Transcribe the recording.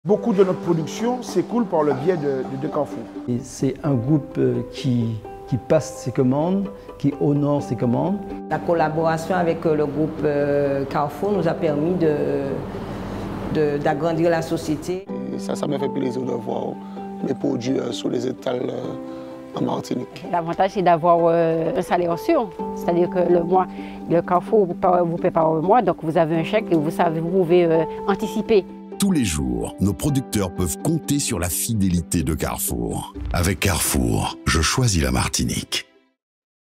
Beaucoup de notre production s'écoule par le biais de Carrefour. C'est un groupe qui passe ses commandes, qui honore ses commandes. La collaboration avec le groupe Carrefour nous a permis d'agrandir la société. Et ça me fait plaisir de voir mes produits sur les étals en Martinique. L'avantage, c'est d'avoir un salaire sûr. C'est-à-dire que le Carrefour vous prépare le mois, donc vous avez un chèque et vous pouvez anticiper. Tous les jours, nos producteurs peuvent compter sur la fidélité de Carrefour. Avec Carrefour, je choisis la Martinique.